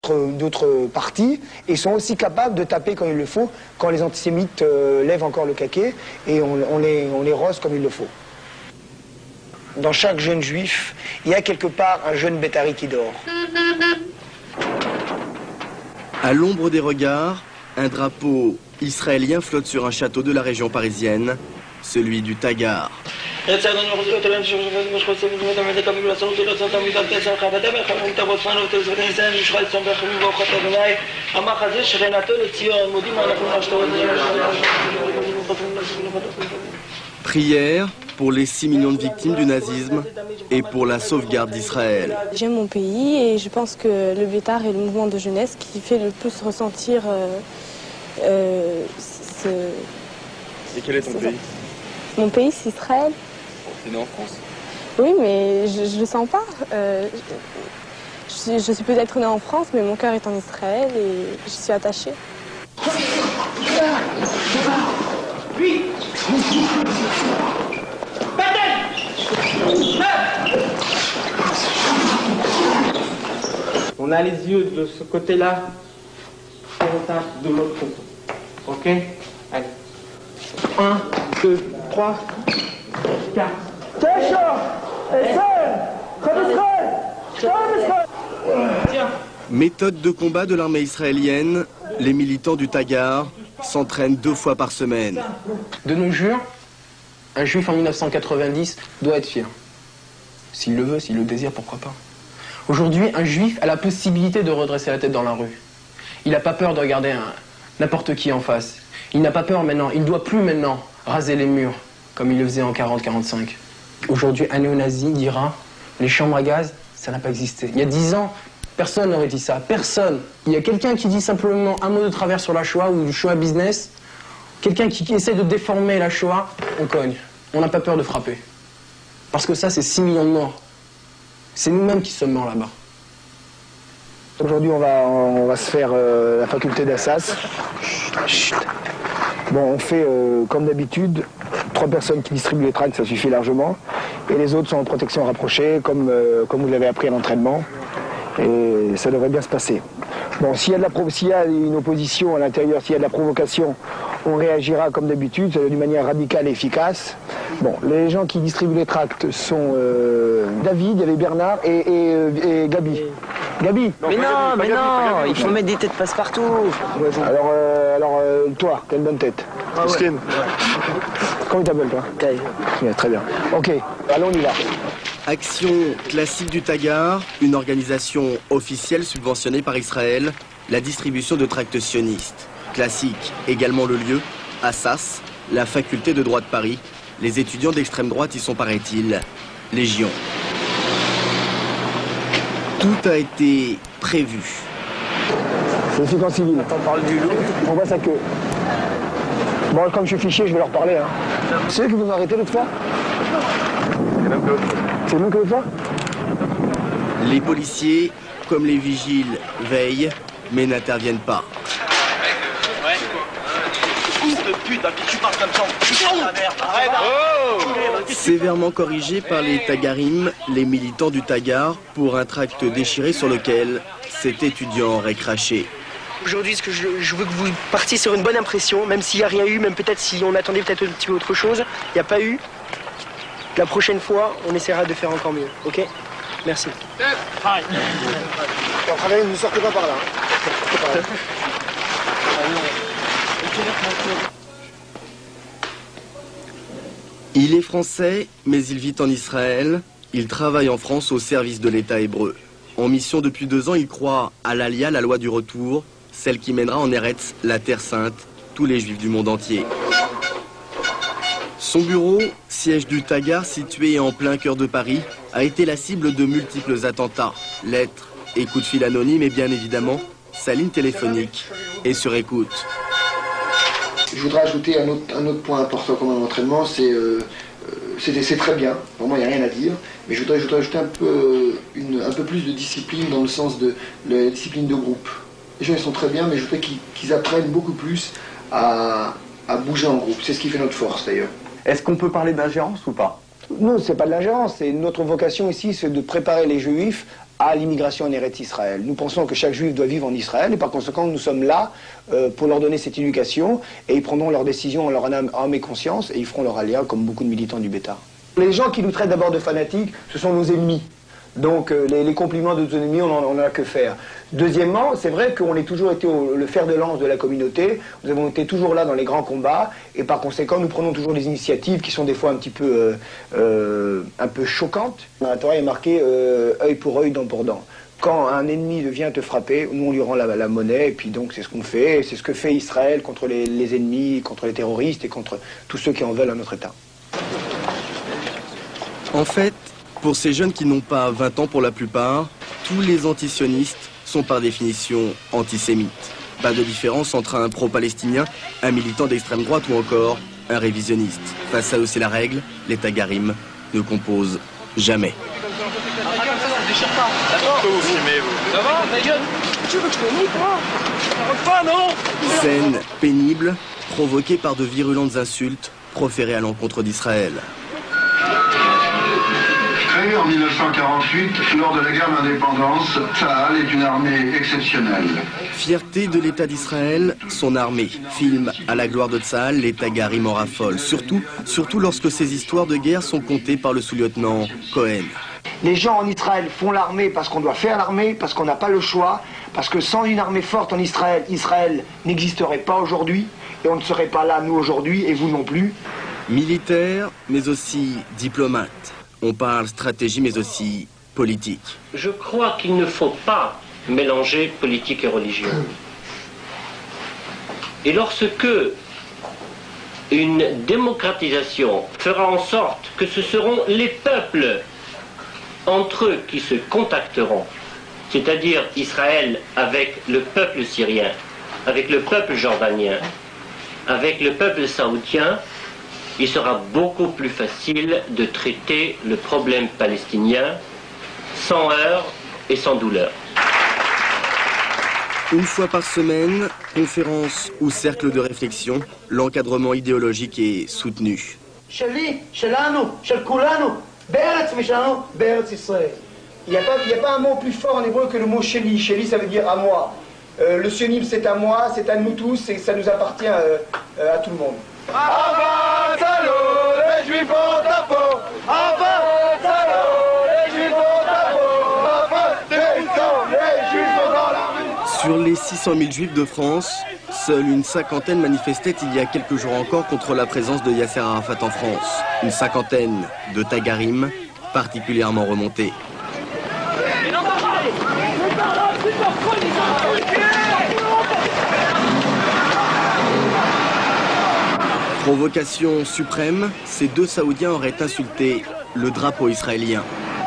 d'autres partis et sont aussi capables de taper quand il le faut, quand les antisémites lèvent encore le caquet, et on les rose comme il le faut. Dans chaque jeune juif, il y a quelque part un jeune Bétari qui dort. À l'ombre des regards, un drapeau israélien flotte sur un château de la région parisienne, celui du Tagar. Prière pour les 6 millions de victimes du nazisme et pour la sauvegarde d'Israël. J'aime mon pays et je pense que le Bétar est le mouvement de jeunesse qui fait le plus ressentir Et quel est ton pays? Mon pays, c'est Israël. T'es né en France? Oui, mais je le sens pas. Je suis peut-être née en France, mais mon cœur est en Israël et je suis attachée. On a les yeux de ce côté-là, de l'autre côté. Ok? Allez. 1, 2, 3, 4. Tiens. Méthode de combat de l'armée israélienne, les militants du Tagar s'entraînent 2 fois par semaine. De nos jours, un juif en 1990 doit être fier. S'il le veut, s'il le désire, pourquoi pas. Aujourd'hui, un juif a la possibilité de redresser la tête dans la rue. Il n'a pas peur de regarder n'importe qui en face. Il n'a pas peur maintenant, il ne doit plus maintenant raser les murs, comme il le faisait en 40-45. Aujourd'hui, un néo-nazi dira, les chambres à gaz, ça n'a pas existé. Il y a 10 ans, personne n'aurait dit ça, personne. Il y a quelqu'un qui dit simplement un mot de travers sur la Shoah ou du Shoah business, quelqu'un qui essaie de déformer la Shoah, on cogne. On n'a pas peur de frapper. Parce que ça, c'est 6 millions de morts. C'est nous-mêmes qui sommes morts là-bas. Aujourd'hui, on va se faire la faculté d'Assas. Bon, on fait comme d'habitude, 3 personnes qui distribuent les tracts, ça suffit largement. Et les autres sont en protection rapprochée, comme vous l'avez appris à l'entraînement. Et ça devrait bien se passer. Bon, s'il y a une opposition à l'intérieur, s'il y a de la provocation, on réagira comme d'habitude, d'une manière radicale et efficace. Bon, les gens qui distribuent les tracts sont David, il y avait Bernard et Gabi. Gabi? Mais non, il faut mettre des têtes passe-partout. Alors, toi, t'as une bonne tête. Ah ouais. Comment tu t'appelles, toi? Kay. Ouais, très bien. Ok, allons, on y va. Action classique du Tagar, une organisation officielle subventionnée par Israël, la distribution de tracts sionistes. Classique également le lieu, Assas, la faculté de droit de Paris. Les étudiants d'extrême droite y sont, paraît-il, légion. Tout a été prévu. C'est le flic en civil. On parle du loup. On voit sa queue. Bon, comme je suis fichier, je vais leur parler. Hein. C'est eux qui vous ont arrêté l'autre fois? C'est le même que l'autre fois? Les policiers, comme les vigiles, veillent, mais n'interviennent pas. Sévèrement corrigés par les Tagarim, les militants du Tagar, pour un tract déchiré sur lequel cet étudiant aurait craché. Aujourd'hui, je veux que vous partiez sur une bonne impression, même s'il n'y a rien eu, même peut-être si on attendait peut-être un petit peu autre chose, il n'y a pas eu. La prochaine fois, on essaiera de faire encore mieux, ok? Merci. Ne sortez pas par là. Il est français, mais il vit en Israël. Il travaille en France au service de l'État hébreu. En mission depuis 2 ans, il croit à l'Alia, la loi du retour, celle qui mènera en Eretz, la Terre Sainte, tous les Juifs du monde entier. Son bureau, siège du Tagar situé en plein cœur de Paris, a été la cible de multiples attentats. Lettres et coups de fil anonymes et bien évidemment, sa ligne téléphonique est sur écoute. Je voudrais ajouter un autre point important comme un entraînement, c'est très bien, pour moi il n'y a rien à dire, mais je voudrais ajouter un peu plus de discipline dans le sens de la discipline de groupe. Les gens ils sont très bien, mais je voudrais qu'ils apprennent beaucoup plus à bouger en groupe, c'est ce qui fait notre force d'ailleurs. Est-ce qu'on peut parler d'ingérence ou pas? Non, c'est pas de l'ingérence, c'est notre vocation ici, c'est de préparer les Juifs à l'immigration en Eretz Israël. Nous pensons que chaque juif doit vivre en Israël et par conséquent nous sommes là pour leur donner cette éducation et ils prendront leurs décisions en leur âme et conscience et ils feront leur alia comme beaucoup de militants du Bétar. Les gens qui nous traitent d'abord de fanatiques, ce sont nos ennemis. Donc les compliments de nos ennemis, on n'en a que faire. Deuxièmement, c'est vrai qu'on a toujours été le fer de lance de la communauté, nous avons été toujours là dans les grands combats, et par conséquent, nous prenons toujours des initiatives qui sont des fois un peu choquantes. Dans la Torah, il est marqué œil pour œil, dent pour dent. Quand un ennemi vient te frapper, nous on lui rend la monnaie, et puis donc c'est ce qu'on fait, c'est ce que fait Israël contre les ennemis, contre les terroristes et contre tous ceux qui en veulent à notre État. En fait, pour ces jeunes qui n'ont pas 20 ans pour la plupart, tous les antisionistes sont par définition antisémites. Pas de différence entre un pro-palestinien, un militant d'extrême droite ou encore un révisionniste. Face à eux, c'est la règle, les tagarim ne composent jamais. Scène pénible, provoquée par de virulentes insultes proférées à l'encontre d'Israël. Créée en 1948, lors de la guerre d'indépendance, Tsahal est une armée exceptionnelle. Fierté de l'État d'Israël, son armée. Film à la gloire de Tsahal, les tagarim en raffolent. Surtout lorsque ces histoires de guerre sont contées par le sous-lieutenant Cohen. Les gens en Israël font l'armée parce qu'on doit faire l'armée, parce qu'on n'a pas le choix, parce que sans une armée forte en Israël, Israël n'existerait pas aujourd'hui, et on ne serait pas là, nous, aujourd'hui, et vous non plus. Militaire, mais aussi diplomate. On parle stratégie, mais aussi politique. Je crois qu'il ne faut pas mélanger politique et religion. Et lorsque une démocratisation fera en sorte que ce seront les peuples entre eux qui se contacteront, c'est-à-dire Israël avec le peuple syrien, avec le peuple jordanien, avec le peuple saoudien, il sera beaucoup plus facile de traiter le problème palestinien sans heurts et sans douleur. Une fois par semaine, conférence ou cercle de réflexion, l'encadrement idéologique est soutenu. Il n'y a pas un mot plus fort en hébreu que le mot Sheli. Sheli, ça veut dire à moi. Le sionisme, c'est à moi, c'est à nous tous, et ça nous appartient à tout le monde. Avance à l'eau, les juifs ont ta peau. Avance à l'eau, les juifs ont ta peau. Avance, les juifs sont dans la rue. Sur les 600 000 juifs de France, seule une cinquantaine manifestait il y a quelques jours encore contre la présence de Yasser Arafat en France. Une cinquantaine de tagarim particulièrement remontés. Provocation suprême, ces deux Saoudiens auraient insulté le drapeau israélien.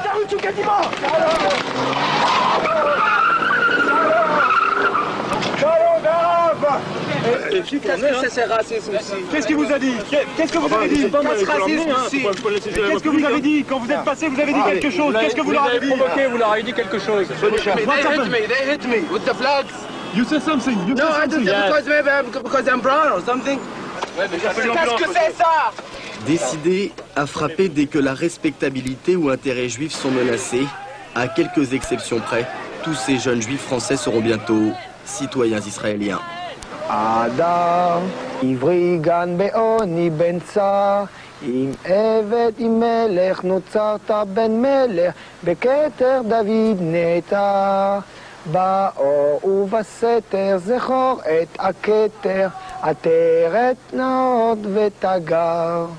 Qu'est-ce qu'il vous a dit? Qu'est-ce que vous avez dit? Qu'est-ce que vous avez dit? Quand vous êtes passé, vous avez dit quelque chose. Qu'est-ce que vous leur avez provoqué? Vous leur avez dit quelque chose. They hit me with the flags. You said something. No, I didn't because I'm brown or something. Qu'est-ce que c'est ça? Décidés à frapper dès que la respectabilité ou intérêts juifs sont menacés, à quelques exceptions près, tous ces jeunes juifs français seront bientôt citoyens israéliens. Adam, ivri gan be'oni ben tsar, im evet im melech notzarta ben melech, beketer David neta, ba'or uvaseter zechor et aketer, ateret naot vetagar.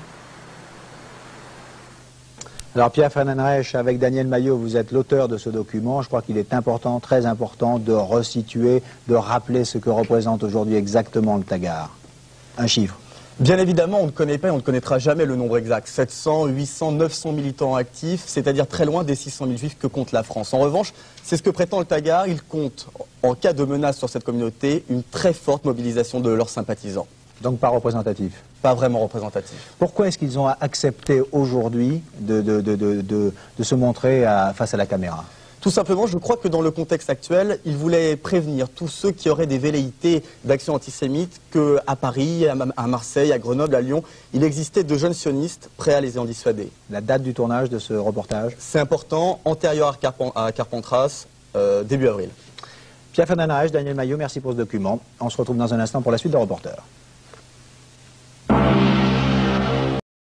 Alors Pierre Fernandez, avec Daniel Maillot, vous êtes l'auteur de ce document. Je crois qu'il est important, très important, de resituer, de rappeler ce que représente aujourd'hui exactement le Tagar. Un chiffre. Bien évidemment, on ne connaît pas et on ne connaîtra jamais le nombre exact. 700, 800, 900 militants actifs, c'est-à-dire très loin des 600 000 juifs que compte la France. En revanche, c'est ce que prétend le Tagar. Il compte, en cas de menace sur cette communauté, une très forte mobilisation de leurs sympathisants. Donc pas représentatif? Pas vraiment représentatif. Pourquoi est-ce qu'ils ont accepté aujourd'hui de se montrer face à la caméra? Tout simplement, je crois que dans le contexte actuel, il voulait prévenir tous ceux qui auraient des velléités d'actions antisémites qu'à Paris, à Marseille, à Grenoble, à Lyon, il existait de jeunes sionistes prêts à les en dissuader. La date du tournage de ce reportage? C'est important, antérieur à Carpentras, début avril. Pierre Fernandez, Daniel Maillot, merci pour ce document. On se retrouve dans un instant pour la suite de Reporters.